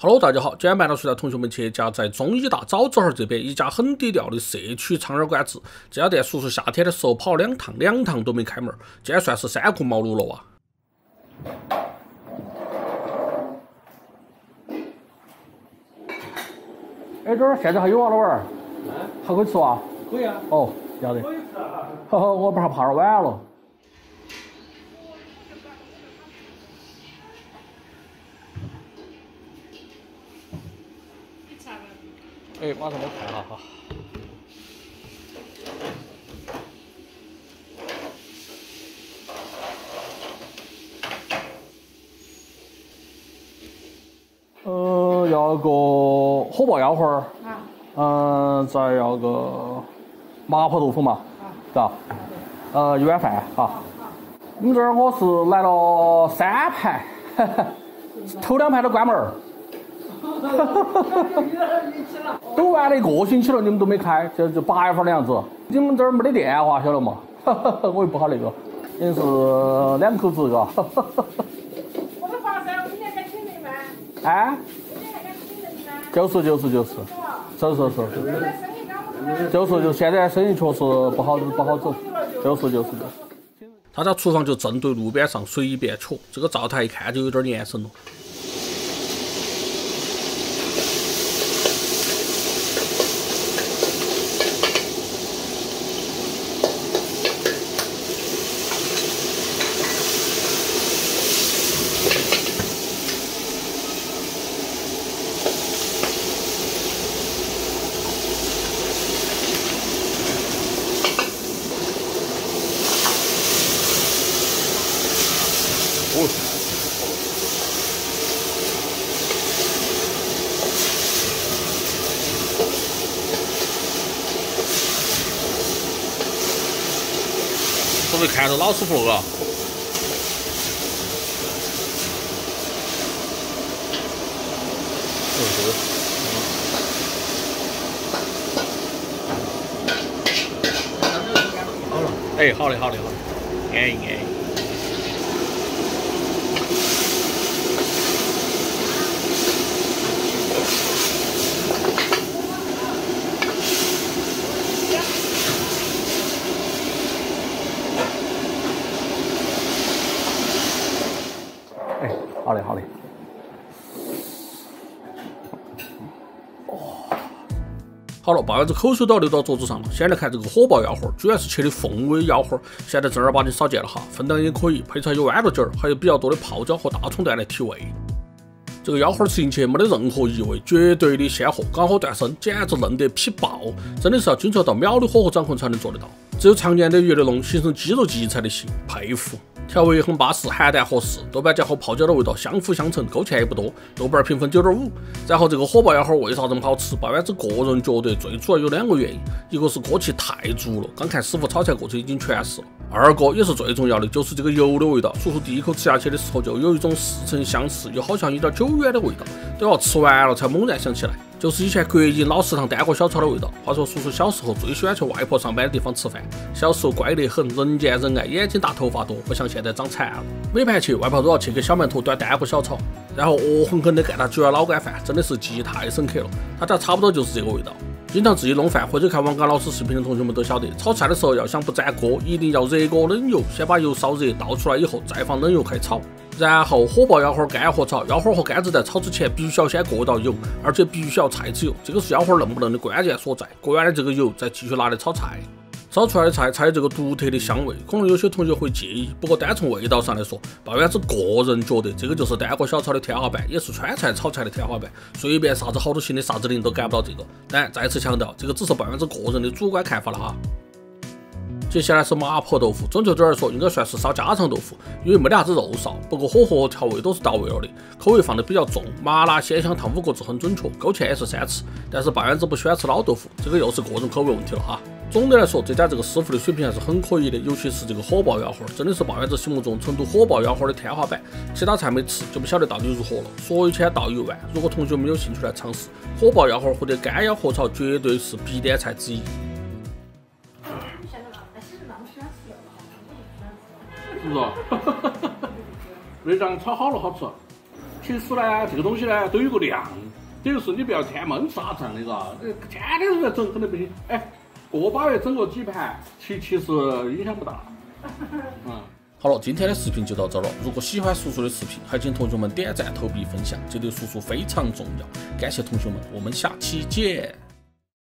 Hello， 大家好，今天半岛水带同学们去家在中医大枣子巷这边一家很低调的社区苍耳馆子。这家店叔叔夏天的时候跑2趟，2趟都没开门，今天算是3顾茅庐了哇。哎，这儿现在还有啊，老板儿，还可以吃啊？ 可以啊。 哦，要得。 可以吃啊。 呵呵，我怕点晚了。哎，马上我看下哈。要个火爆腰花儿。再要个麻婆豆腐嘛，嘎。一碗饭哈。你们这儿我是来了3盘，头2盘都关门儿。都玩了1个星期了，你们都没开，就8月份的样子。你们这儿没得电话，晓得吗？我又不好那个，人是2口子嘎。 我都发噻，今年还请人吗？ 哎？ 今年还敢请人吗？ 就是，就现在生意确实不好走，就是。他家厨房就正对路边上，随便取，这个灶台一看就有点年深了。是不是看着老师傅了？好了，哎，好的，安逸。好嘞。好了，把子口水都要流到桌子上了。先来看这个火爆腰花，居然是切的凤尾腰花，现在正儿八经少见了哈，分量也可以，配菜有豌豆尖儿，还有比较多的泡椒和大葱段来提味。这个腰花吃进去没得任何异味，绝对的鲜活，刚好断生，简直嫩得劈爆，真的是要精确到秒的火候掌控才能做得到。只有常年的越得弄，形成肌肉记忆才得行，佩服。调味也很巴适，咸淡合适，豆瓣酱和泡椒的味道相辅相成，勾芡也不多，豆瓣评分9.5。然后这个火爆腰花为啥这么好吃？爆丸子个人觉得最主要有2个原因，一个是锅气太足了，刚看师傅炒菜过程已经全是了；二个也是最重要的，就是这个油的味道。叔叔第一口吃下去的时候，就有一种似曾相识，又好像有点久远的味道，都要吃完了才猛然想起来。就是以前国营老食堂单锅小炒的味道。话说叔叔小时候最喜欢去外婆上班的地方吃饭，小时候乖得很，人见人爱，眼睛大头发多，不像现在长馋了。每盘去外婆都要切个小馒头端单锅小炒，然后恶狠狠地干他9碗老干饭，真的是记忆太深刻了。他家差不多就是这个味道。经常自己弄饭或者看王刚老师视频的同学们都晓得，炒菜的时候要想不粘锅，一定要热锅冷油，先把油烧热，倒出来以后再放冷油开炒。然后火爆腰花干和炒，腰花和杆子在炒之前必须要先过到油，而且必须要菜籽油，这个是腰花嫩不嫩的关键所在。过完了这个油，再继续拿来炒菜。烧出来的菜才有这个独特的香味，可能有些同学会介意，不过单从味道上来说，爆丸子个人觉得这个就是单锅小炒的天花板，也是川菜炒菜的天花板，随便啥子好多新的啥子零都赶不到这个。但再次强调，这个只是爆丸子个人的主观看法了哈。接下来是麻婆豆腐，准确点儿说，应该算是烧家常豆腐，因为没得啥子肉臊，不过火候和调味都是到位了的，口味放得比较重，麻辣鲜香烫5个字很准确，勾芡也是3次。但是爆丸子不喜欢吃老豆腐，这个又是个人口味问题了哈。总的来说，这家这个师傅的水平还是很可以的，尤其是这个火爆腰花，真的是爆丸子心目中成都火爆腰花的天花板。其他菜没吃就不晓得到底如何了，所有钱到1万。如果同学们有兴趣来尝试，火爆腰花或者干腰合炒绝对是必点菜之一。是不是？内脏炒好了好吃。 其实呢，这个东西呢都有个量，也就是你不要天闷吃哈这样的嘎，天天都在整肯定不行。哎，个把月整个几盘，其实影响不大。好了，今天的视频就到这儿了。如果喜欢叔叔的视频，还请同学们点赞、投币、分享，这对叔叔非常重要。感谢同学们，我们下期见。